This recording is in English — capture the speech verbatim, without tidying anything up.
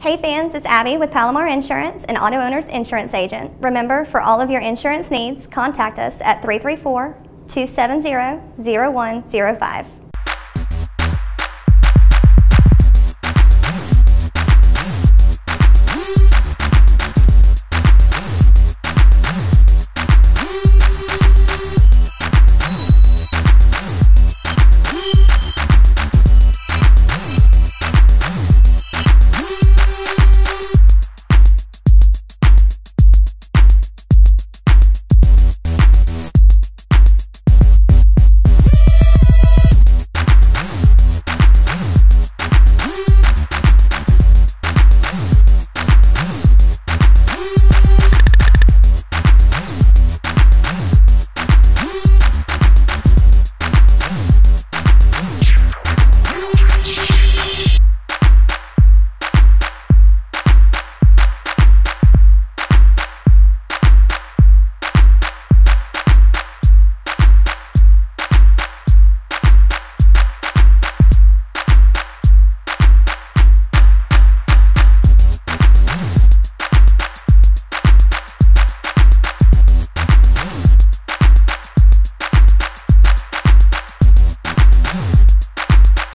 Hey fans, it's Abby with Palomar Insurance, an auto owner's insurance agent. Remember, for all of your insurance needs, contact us at three three four, two seven zero, zero one zero five.